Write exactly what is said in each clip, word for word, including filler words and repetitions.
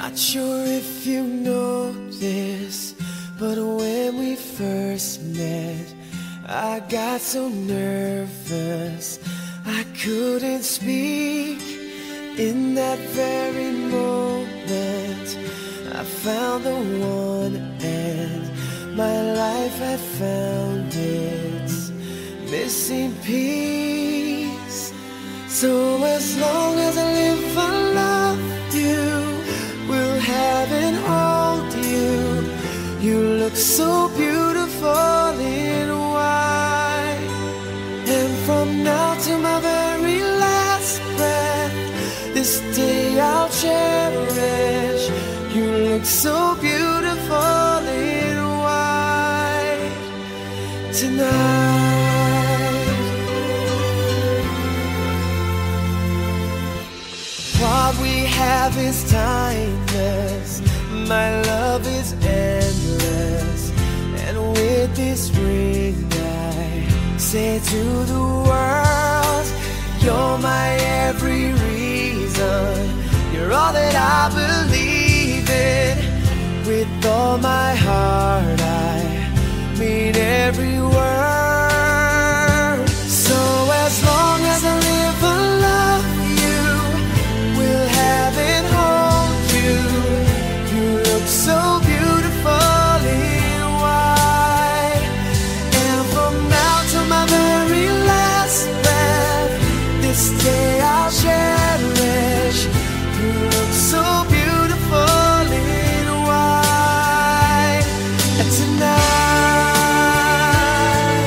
Not sure if you know this, but when we first met, I got so nervous I couldn't speak. In that very moment, I found the one, and my life had found its missing piece. So as long as I live, I love you, will have and hold you. You look so beautiful in white, and from now to my very last breath, this day I'll cherish. You look so beautiful in white tonight. What we have is timeless, my love is endless, and with this ring I say to the world, you're my every reason, you're all that I believe in. With all my heart I mean every word. So as long as I live, I love you, will have and hold you. You look so beautiful in white, and from now to my very last breath, this day I'll cherish. You look so beautiful in white tonight.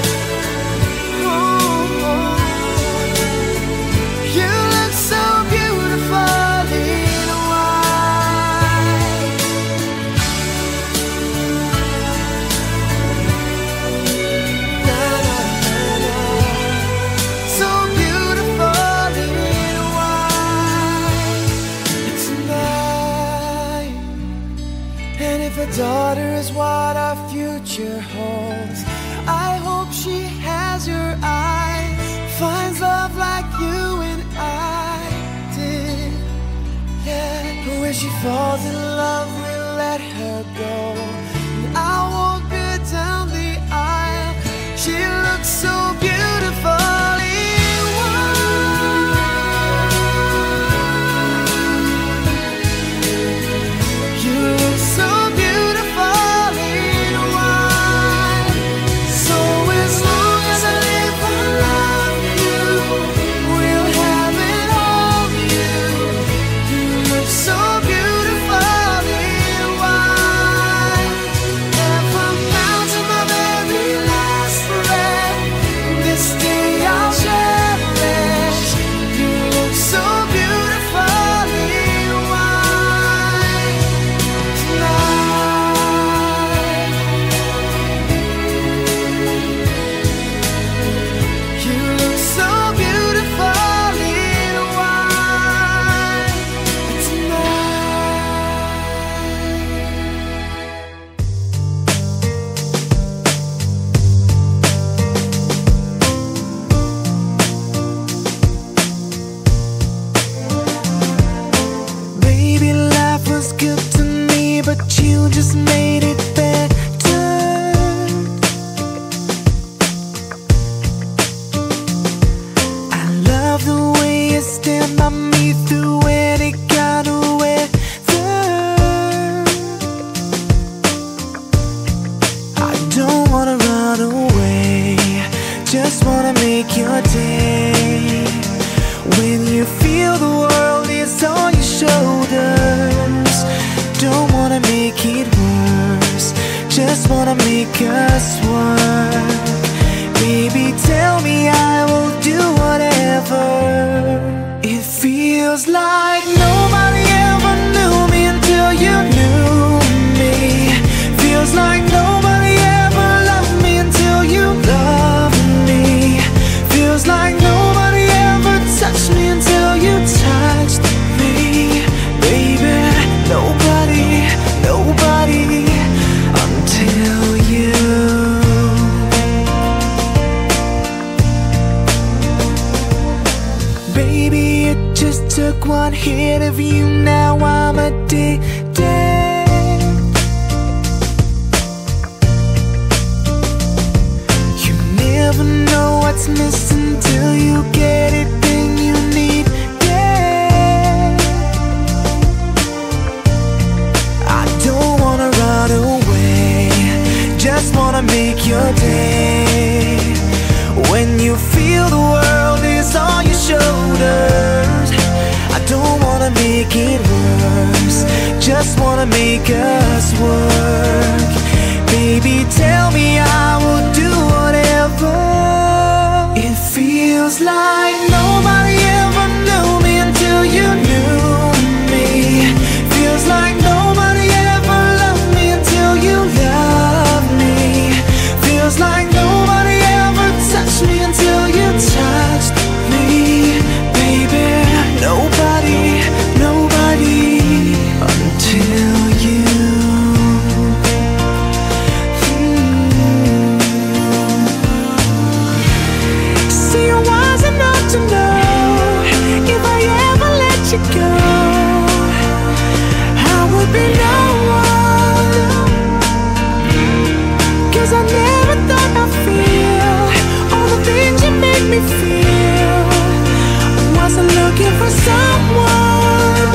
Ooh, you look so beautiful in white. Na, na, na, na. So beautiful in white tonight. And if a daughter is what our future holds, I hope she has your eyes, finds love like you and I did. Yeah, but when she falls in love, we'll let her go, and I'll walk her down the aisle. She looks so beautiful in white. You look so beautiful in white. So as long as I live, I love you, will have and hold you. You look so beautiful in white, and from now to my very last breath, this day I'll cherish. You look so beautiful in white tonight. You look so beautiful in white tonight. Baby, life was good to me, but you just made it better. I love the way you stand by me through any kind of weather. I don't wanna run away, just wanna make your day. When you feel the world is on your shoulders, don't wanna make it worse, just wanna make us work. Baby, tell me, I will do whatever. It feels like nobody ever knew me until you knew me. Feels like nobody ever loved me until you loved me. Feels like nobody ever touched me until you touched me. Baby, nobody, nobody until you. Baby, it just took one hit of you, now I'm addicted. day. You never know what's missing till you get it, then you need, yeah. I don't wanna run away, just wanna make your day. When you feel the world is on your shoulders, I don't wanna make it worse, just wanna make us work. Baby, tell me I will do whatever. It feels like nobody ever knew me until you knew me. Feels like nobody ever loved me until you loved me. Feels like nobody ever touched me until you touched me. Baby, nobody, nobody until you. See, I wasn't enough to know if I ever let you go, I would be no one. 'Cause I never thought I'd feel all the things you make me feel. I wasn't looking for someone,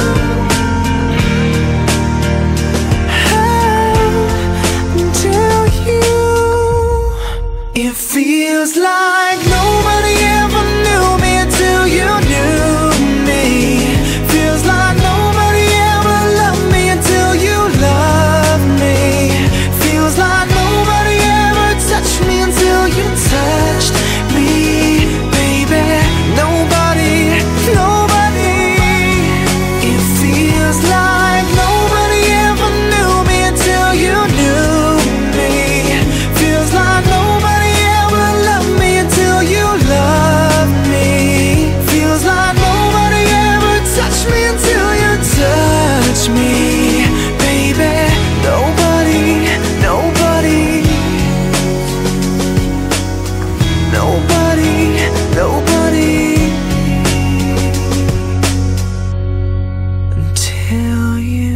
oh, until you. It feels like nobody ever knew me until you knew me. Feels like nobody ever loved me until you loved me. Feels like nobody ever touched me until you touched me. Baby, nobody, nobody. It feels like nobody ever knew me until you knew me. Feels like nobody ever loved me until you loved me. Feels like nobody ever touched me until you touched me. Baby, nobody, nobody. Nobody, nobody until you.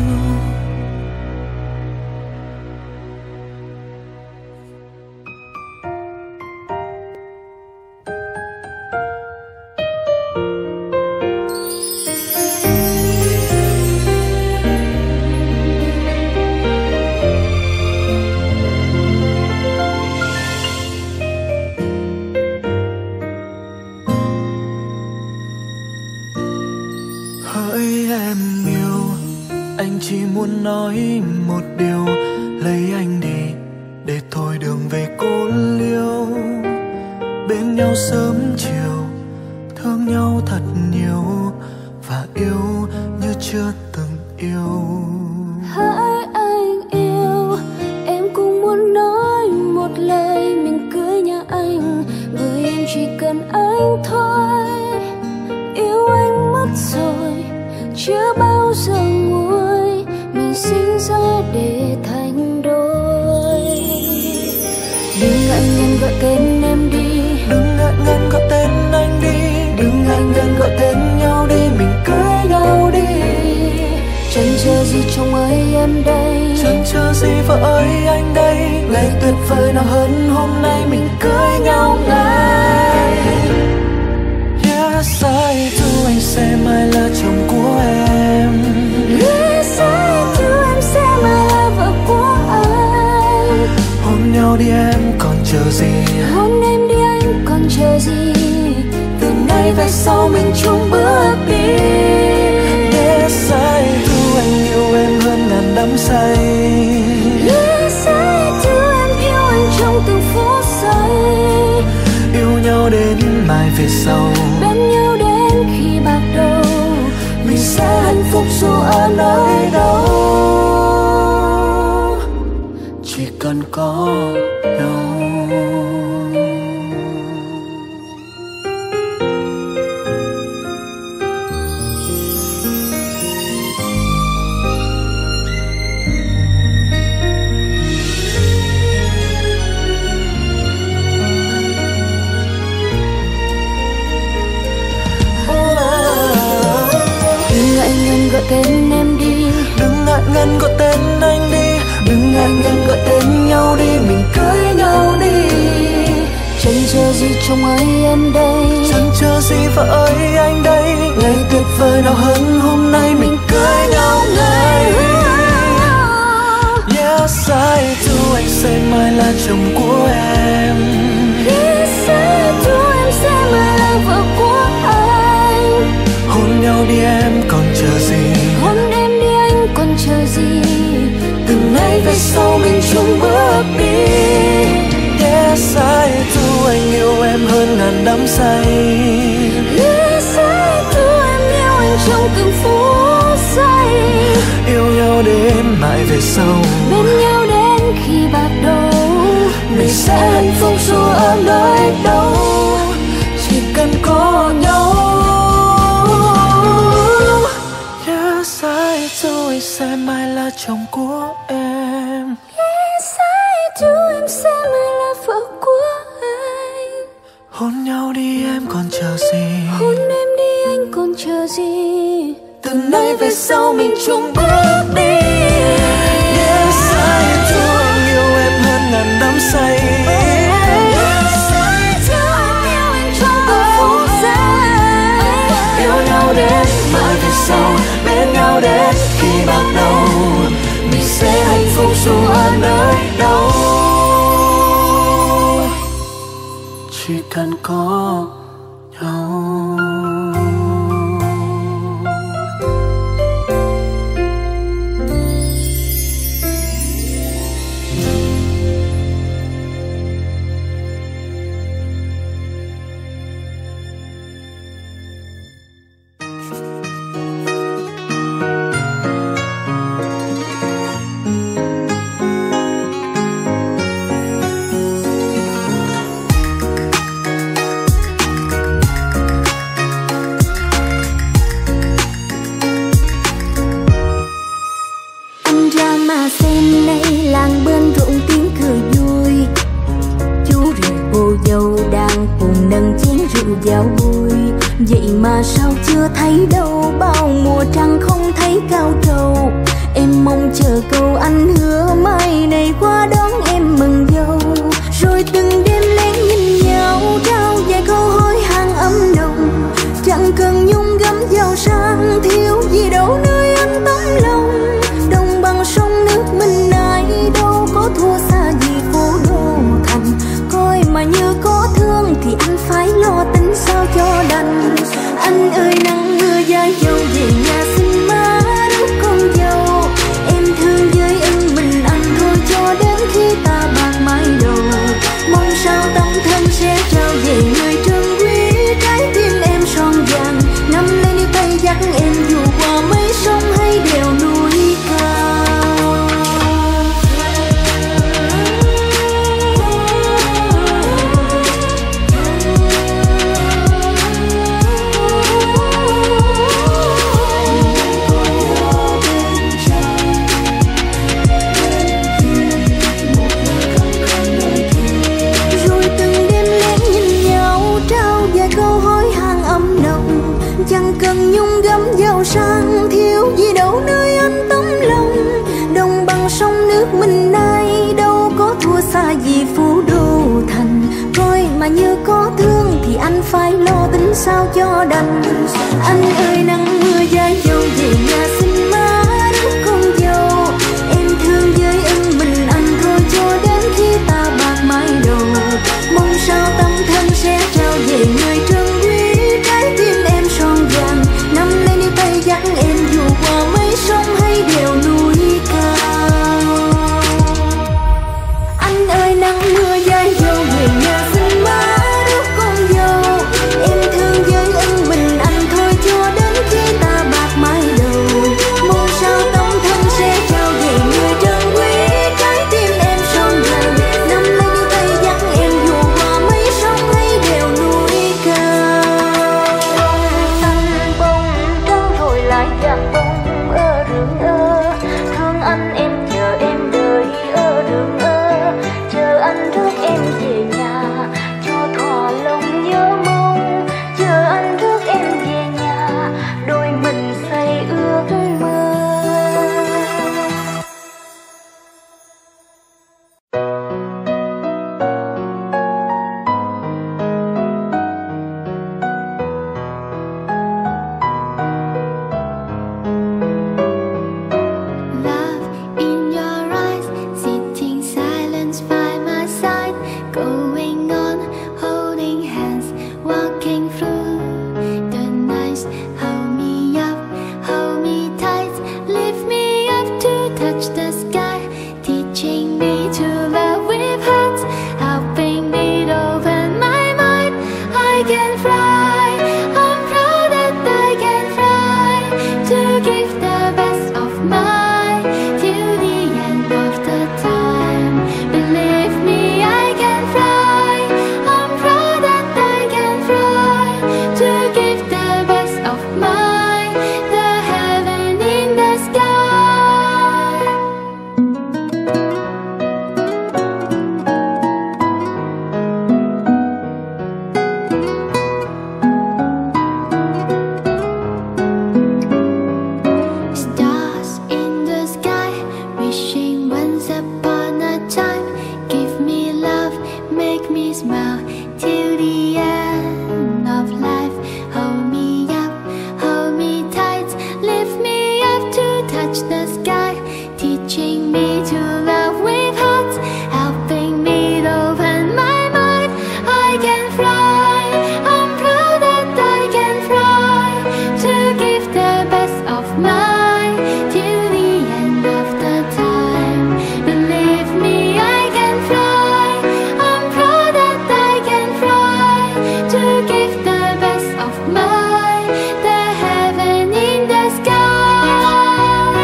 Hỡi em yêu, anh chỉ muốn nói một điều, lấy anh đi để thôi đường về cô liêu. Bên nhau sớm chiều, thương nhau thật nhiều và yêu như chưa từng yêu. Hỡi anh yêu, em cũng muốn nói một lời, mình cưới nhà anh, bởi em chỉ cần anh thôi. Yêu anh mất rồi, chưa bao giờ nguôi, mình sinh ra để thành đôi. Đừng ngại ngần gọi tên em đi, Đừng ngại ngần gọi tên anh đi, đừng ngại ngần gọi tên nhau đi, mình cưới nhau đi. Chẳng chờ gì chồng ơi em đây, chẳng chờ gì vợ ơi anh đây. ngày tuyệt vời nào hơn hôm nay, mình cưới nhau ngay. Yes, I do, anh sẽ mãi là chồng của em. Yes, I do, em sẽ mãi là vợ của anh. Hôn nhau đi em còn chờ gì, Hôn em đi anh còn chờ gì, từ nay về sau mình chung bước đi. Yes, I do, anh yêu em hơn ngàn đắm say. Yes, I do, em yêu anh trong từng phút giây. Yêu nhau đến mai về sau, Bên nhau đến khi bạc đầu, mình sẽ hạnh phúc dù ở nơi đâu, chỉ cần có nhau. tên em đi, đừng ngại ngần gọi tên anh đi, đừng ngại ngần gọi tên nhau đi, mình cưới nhau đi. Chẳng chờ gì chồng ơi em đây, chẳng chờ gì vợ ơi anh đây. Ngày tuyệt vời nào hơn hôm nay mình cưới nhau ngay. Yes I do, anh sẽ mãi là chồng của em. Yes I do, em sẽ mãi là vợ của anh. Hôn nhau đi em còn chờ gì, hôn em đi anh còn chờ gì. từ nay về sau mình chung bước đi. Yes I do, anh yêu em hơn ngàn đắm say. Yes I do, em yêu anh trong từng phút giây. Yêu nhau đến mãi về sau, bên nhau đến khi bạc đầu. mình sẽ hạnh phúc dù ở nơi đâu, chỉ cần có nhau. Yes I do, anh sẽ mãi là chồng của em. Yes I do, em sẽ mãi là vợ của anh. Hôn nhau đi em còn chờ gì, hôn em đi anh còn chờ gì. từ nay về sau mình chung bước đi. Yes I do, anh yêu em hơn ngàn đắm say. Yes I do, em yêu anh trong từng phút giây. Yêu nhau đến mãi về sau, bên nhau đến khi bạc đầu, mình sẽ hạnh phúc dù ở nơi đâu, chỉ cần có nhau. Giao vui vậy mà sao chưa thấy đâu, bao mùa trăng không thấy cao trầu. Em mong chờ câu anh hứa mai này qua đón em mừng dâu. Rồi từng đêm lén nhìn nhau trao vài câu hỏi hàng ấm nồng. Chẳng cần nhung gấm giàu sang, thiếu gì đâu nơi anh tấm lòng. Đồng bằng sông nước mình này đâu có thua xa gì phố đô thành. Coi mà như có thương thì anh phải lo tính sao cho đành. Anh ơi nắng mưa giá dâu về nhà xin má đứa con dâu. Em thương với em mình anh thôi cho đến khi ta bạc mái đầu. Mong sao tấm thân sẽ trao về người trân quý trái tim em son vàng. Nắm lấy đi tay dắt em dù qua mấy sông hay đèo núi cao. Chẳng cần nhung gấm giàu sang, thiếu gì đâu nơi anh tấm lòng. Đồng bằng sông nước mình nay đâu có thua xa gì phú đô thành. Coi mà như có thương thì anh phải lo tính sao cho đành. Anh ơi nắng mưa giá dâu về nhà xin má đứa con dâu. Em thương với em mình anh thôi cho đến khi ta bạc mái đầu. Mong sao tấm thân sẽ trao về người trân quý trái tim em son vàng. Nắm lấy đi tay dắt em dù qua mấy sông hay đèo núi cao. Anh ơi nắng mưa giá dâu về nhà xin má đứa con dâu. Em thương với em mình anh thôi cho đến khi ta bạc mái đầu. can fly. I'm proud that I can fly to give the best of mine till the end of the time. Believe me, I can fly. I'm proud that I can fly to give the best of mine, the heaven in the sky. Stars in the sky, wishing once upon a time. Give me love, make me smile till the end of life. Hold me up, hold me tight, lift me up to touch the sky. Teaching me to love with hearts, helping me to open my mind. I can fly, I'm proud that I can fly to give the best of mine till the end of the time. Believe me, I can fly. I'm proud that I can fly to give the best of mine, the heaven in the sky.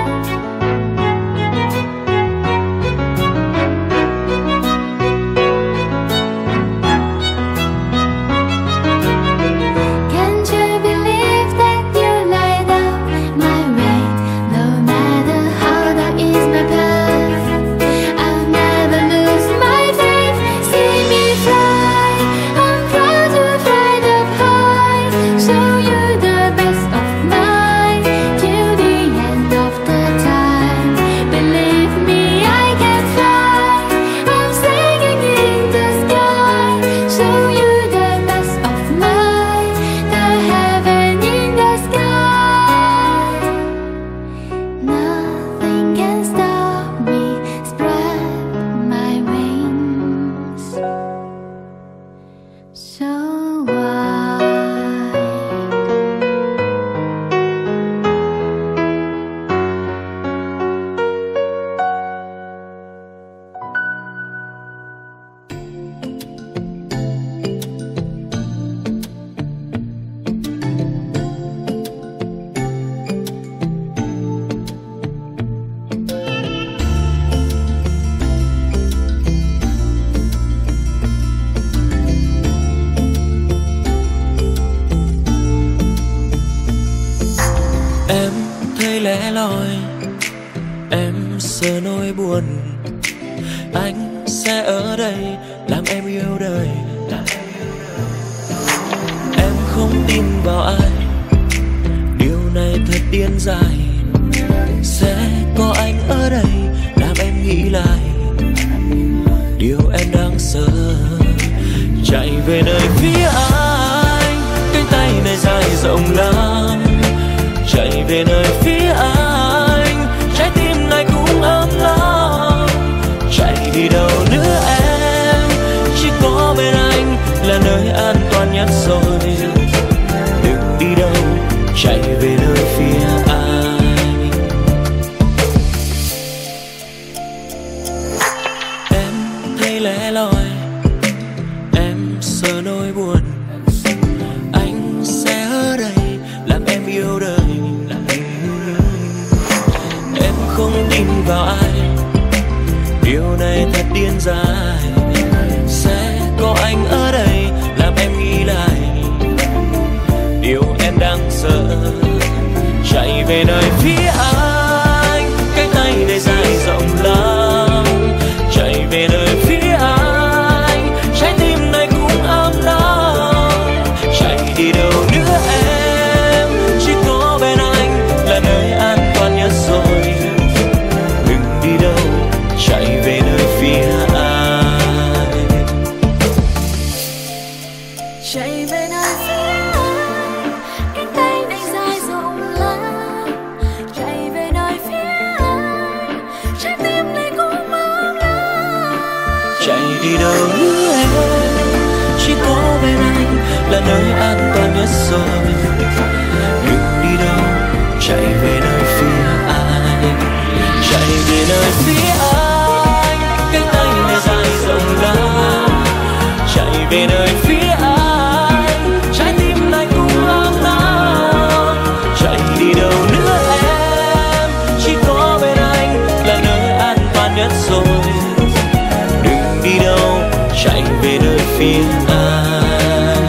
Can't you believe that you light up my way? No matter how dark is my path, I'll never lose my faith. See me fly, I'm proud to fly up high. Show you the best of mine till the end of the time. Believe me, I can fly. I'm singing in the sky. Show you the best of mine, the heaven in the sky. Nothing can stop me, spread my wings so wide. Em thấy lẻ loi, em sợ nỗi buồn. Anh sẽ ở đây làm em yêu đời. Em không tin vào ai, điều này thật điên dại. Sẽ có anh ở đây làm em nghĩ lại điều em đang sợ. Chạy về nơi phía anh, cánh tay này dài rộng lắm. Chạy về nơi phía anh, trái tim này cũng ấm lắm. Chạy đi đâu nữa em, chỉ có bên anh là nơi an toàn nhất rồi. Đừng đi đâu, chạy về nơi phía anh. Em thấy lẻ loi, em sợ nỗi buồn. Anh sẽ ở đây làm em yêu đời. Em không tin vào ai, điều này thật điên dại. Sẽ có anh ở đây làm em nghĩ lại điều em đang sợ. Chạy về nơi phía anh, cánh tay này dài rộng lắm. Chạy về nơi phía anh, trái tim này cũng ấm lắm. Chạy đi đâu nữa em, chỉ có bên anh là nơi an toàn nhất rồi. Đừng đi đâu, chạy về nơi phía anh. Chạy về nơi phía anh, cánh tay này dài rộng lắm. Chạy về nơi phía anh, trái tim này cũng ấm lắm. Chạy đi đâu nữa em, chỉ có bên anh là nơi an toàn nhất rồi. Đừng đi đâu, chạy về nơi phía anh. Chạy về nơi phía anh, cánh tay này dài rộng lắm. Chạy về nơi phía anh, phía ai.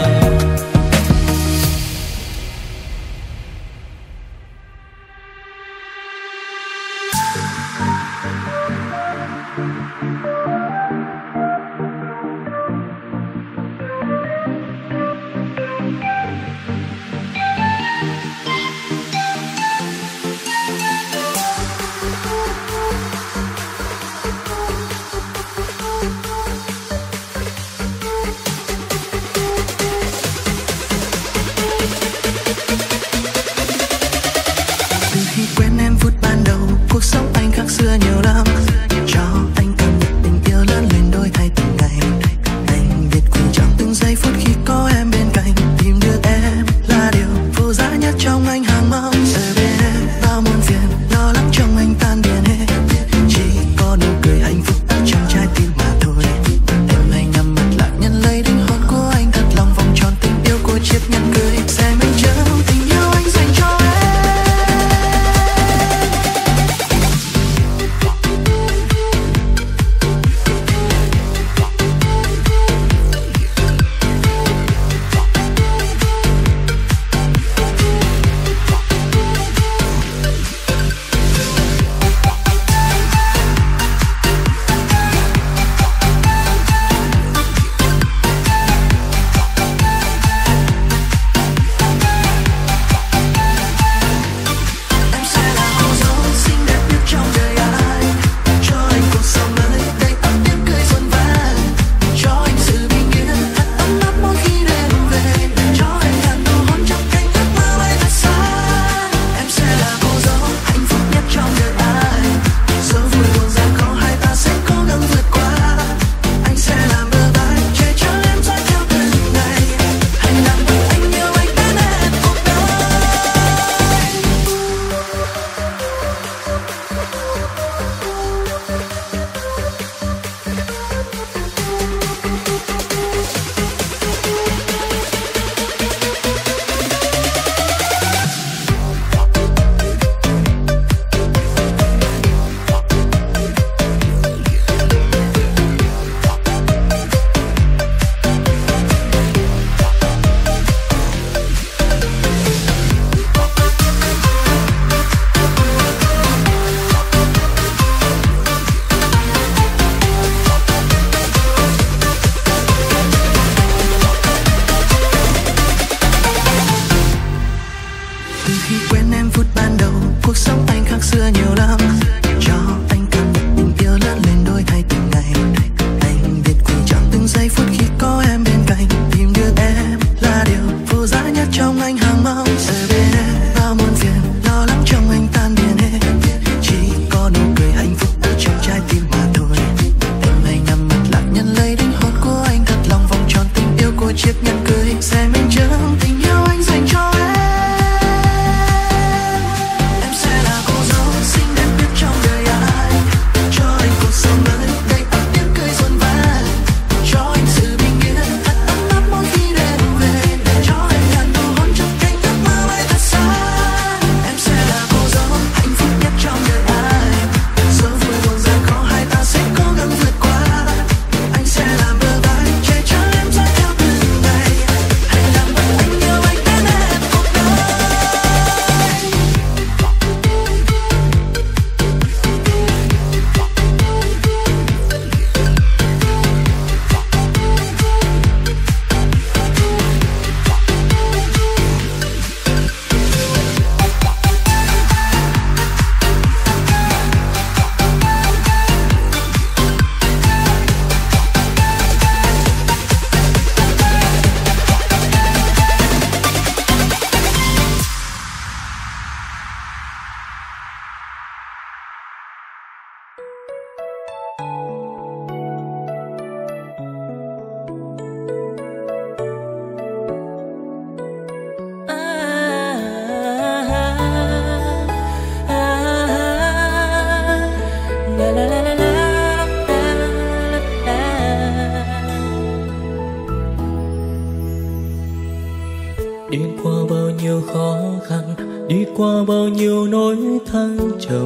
Đi qua bao nhiêu khó khăn, đi qua bao nhiêu nỗi thăng trầm.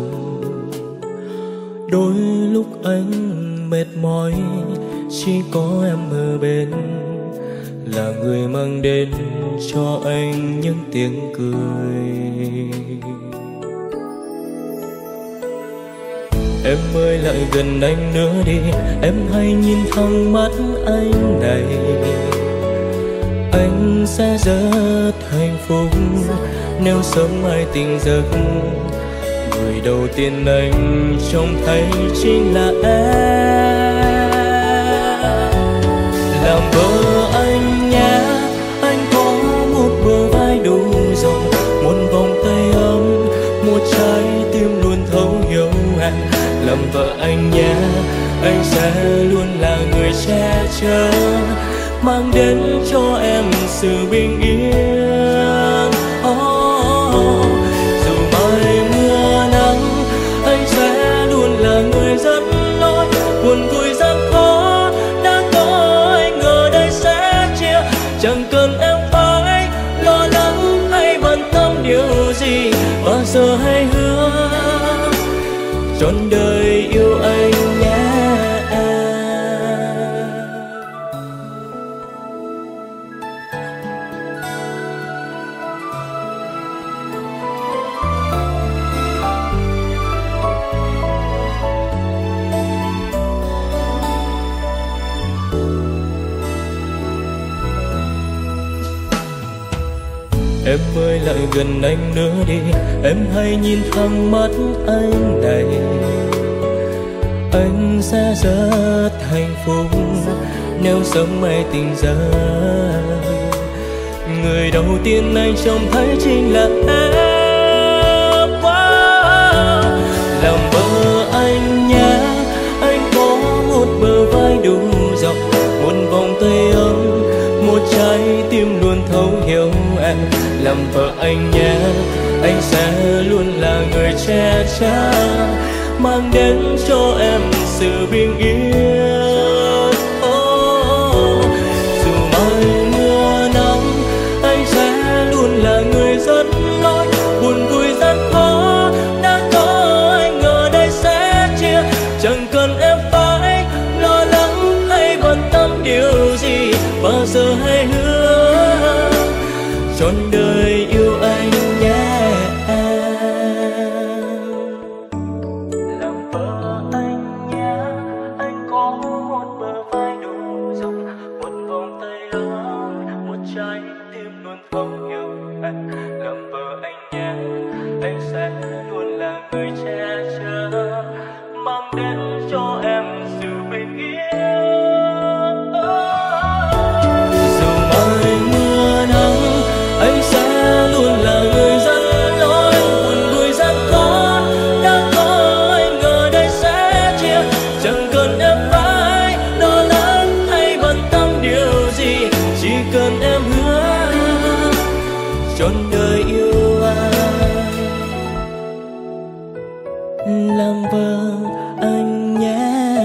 Đôi lúc anh mệt mỏi, chỉ có em ở bên. là người mang đến cho anh những tiếng cười. Em ơi lại gần anh nữa đi, em hãy nhìn thẳng mắt anh này. Anh sẽ rất hạnh phúc nếu sớm mai tỉnh giấc, người đầu tiên anh trông thấy chính là em. Làm vợ anh nhé, anh có một bờ vai đủ rộng, một vòng tay ấm, một trái tim luôn thấu hiểu em. Làm vợ anh nhé, anh sẽ luôn là người che chở, mang đến cho em sự bình yên. Oh, dù mai mưa nắng, anh sẽ luôn là người dẫn lối. Buồn vui gian khó đã có anh ở đây sẽ chia, chẳng cần em phải lo lắng hay bận tâm điều gì. Bao giờ hãy hứa trọn đời yêu anh nhé. Em ơi lại gần anh nữa đi, em hãy nhìn thẳng mắt anh này. Anh sẽ rất hạnh phúc nếu sớm mai tỉnh giấc, người đầu tiên anh trông thấy chính là em. Wow. Làm vợ anh nhé, anh có một bờ vai đủ rộng, một vòng tay ấm, một trái tim luôn thấu hiểu em. Làm vợ anh nhé, anh sẽ luôn là người che chở, mang đến cho em sự bình yên. Oh, dù mai mưa nắng, anh sẽ luôn là người dẫn lối. Buồn vui gian khó đã có anh ở đây sẽ chia, chẳng cần em phải lo lắng hay bận tâm điều gì. Bao giờ hãy hứa trọn đời yêu anh nhé. Làm vợ anh nhé, anh có một bờ vai đủ rộng, một vòng tay lớn, một trái tim luôn thấu hiểu anh. Làm vợ anh nhé, anh sẽ luôn là người che chở, mang đến cho em sự bình yên. Dù mai mưa nắng, anh sẽ luôn là người dẫn lối. Buồn vui gian khó đã có anh ở đây sẽ chia, chẳng cần em phải lo lắng hay bận tâm điều gì. Chỉ cần em hứa trọn đời yêu anh. Làm vợ anh nhé.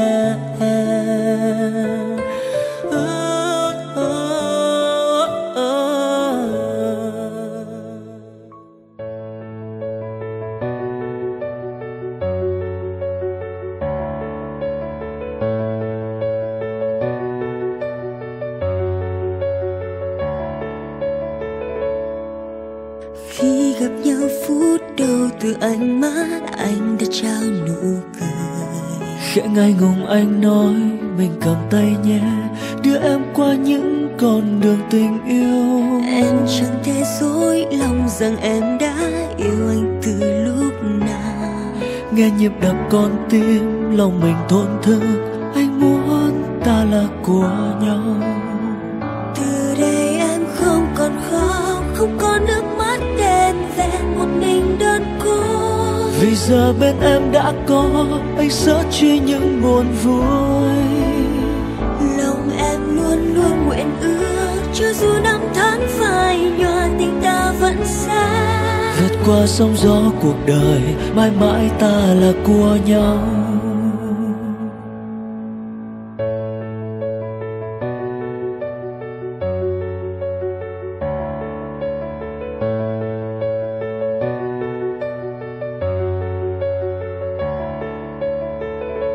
Khi gặp nhau phút đầu từ ánh mắt anh đã trao nụ cười. Khẽ ngại ngùng anh nói mình cầm tay nhé, đưa em qua những con đường tình yêu. Em chẳng thể dối lòng rằng em đã yêu anh từ lúc nào. Nghe nhịp đập con tim lòng mình thổn thức, anh muốn ta là của nhau. Từ đây em không còn khóc, không có nước mắt đen vẹn một mình đơn côi. Vì giờ bên em đã có anh sẽ chia những buồn vui. Lòng em luôn luôn nguyện ước, cho dù năm tháng phai nhòa tình ta vẫn sẽ vượt qua sóng gió cuộc đời, mãi mãi ta là của nhau.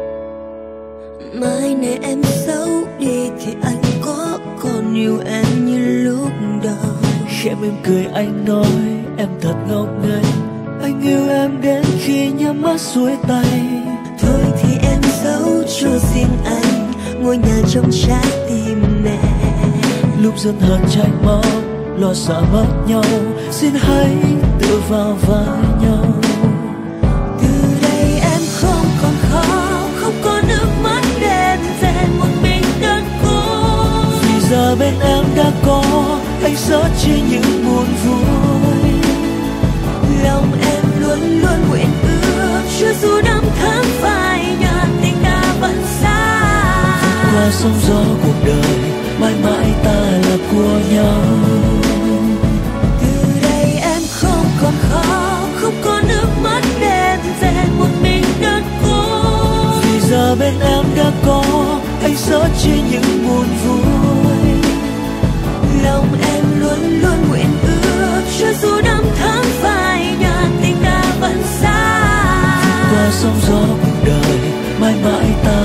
Mai này em xấu đi thì anh có còn yêu em như Em em cười anh nói em thật ngốc nghếch, anh yêu em đến khi nhắm mắt xuôi tay. Thôi thì em giấu cho riêng anh ngôi nhà trong trái tim mẹ. Lúc dân hờn trách móc lo sợ mất nhau, xin hãy tựa vào vai nhau. Từ đây em không còn khóc, không có nước mắt đen rèn một mình đơn cô. Vì giờ bên em đã có anh sớt chia những buồn vui. Lòng em luôn luôn nguyện ước cho dù năm tháng phai nhạt tình ta vẫn xa. Vượt qua sóng gió cuộc đời, mãi mãi ta là của nhau. Từ đây em không còn khóc, không có nước mắt đen rèn một mình đơn cô. Vì giờ bên em đã có anh sớt chia những buồn vui. Lòng em luôn luôn nguyện ước cho dù năm tháng phai nhạt tình ta vẫn xa. Vượt qua sóng gió cuộc đời, mãi mãi ta